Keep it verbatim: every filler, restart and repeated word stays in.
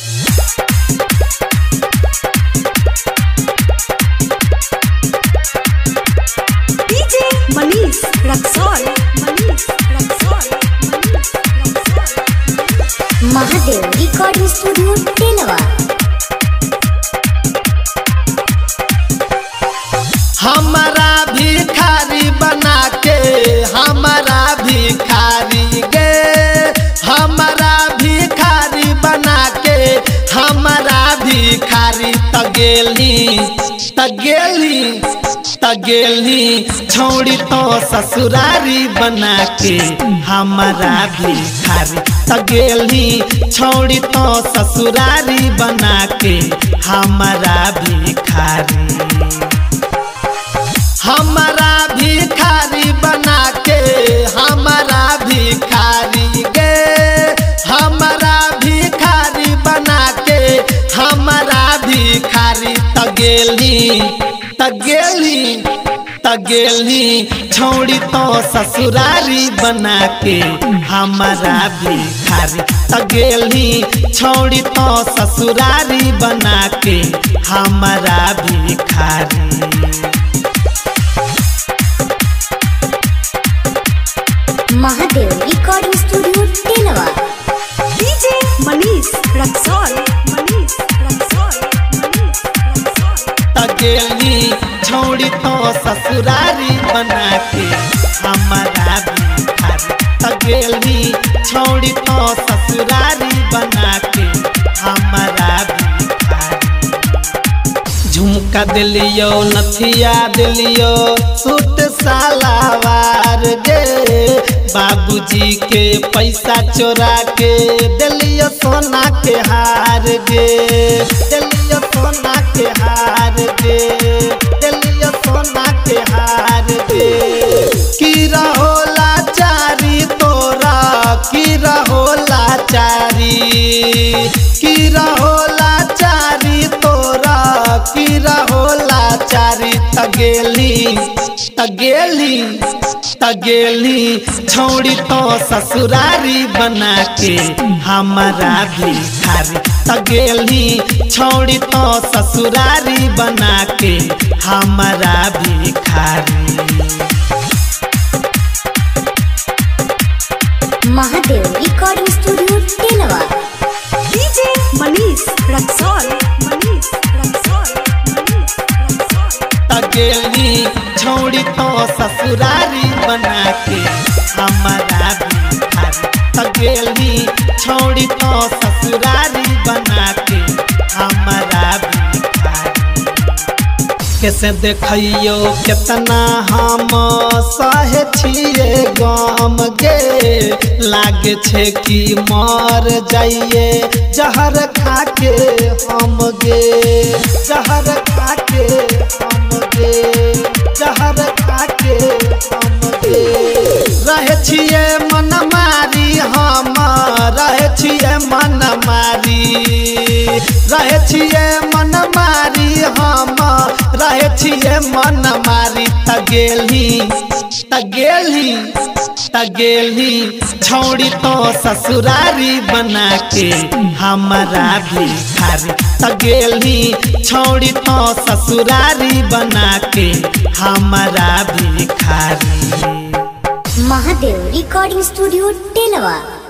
DJ Manish Raxaul Manish Raxaul Manish Raxaul Mahadev recording studio तेलवा। हमारा भिखारी बना के हमारा भिखारी गे हमारा भिखारी बना के हमारा भिखारी तगेली तगेली तगेली छौड़ी तो ससुरारी बना के हमारा भिखारी तगेली छौड़ी तो ससुरारी बना के हमारा भिखारी हमारा भिखारी बना के हमारा भिखारी गे हमारा भिखारी बना के हमारा भिखारी तगेली तगेली तगेली छौड़ी तो ससुरारी बना के हमारा भिखारी तगेली छौड़ी तो ससुरारी बना के हमारा भिखारी। महादेव रिकॉर्डिंग स्टूडियो तेलवा। डीजे मनीष रक्सौल मनीष रक्सौल मनीष रक्सौल तगेली छौड़ी तो ससुरारी बना के हमारा भिखारी तगेली छौड़ी तो ससुरारी बना के हमारा भिखारी। झुमका दिलियो नथिया दिलियो सूट सालावार गे बाबूजी के पैसा चोरा के दिलियो सोना के हार गे दिलियो सोना के हार गे दिलियो सोना के हार गे की रहोला चारी तोरा की रहोला चारी की रहोला चारी तोरा की रहोला चारी तगेली तगेली तगेली छौड़ी तो ससुरारी बना के हमारा भिखारी तगेली छौड़ी तो ससुरारी बना के हमारा भिखारी। महादेव रिकॉर्डिंग स्टूडियो तेलवा। डीजे मनीष रक्सौल मनीष रक्सौल मनीष रक्सौल तगेली छौड़ी तो ससुरारी बना के हमारा भिखारी तगेली छौड़ी तो ससुरारी बना के हमारा भिखारी। कैसे देखियो कितना हम सहे छिए गम गे लागे छे कि मर जाइए जहर खा के हम गे जहर खा के हम गे जहर खा के हम गे रहे छिए मन मारी हम रहे छिए मन मारी रहे छिए मन मारी हम रहे छिए मन मारी तगेली तगेली तगेली छौड़ी तो ससुरारी बना के हमारा भिखारी तगेली छौड़ी तो ससुरारी बना के हमारा भिखारी। महादेव रिकॉर्डिंग स्टूडियो तेलवा।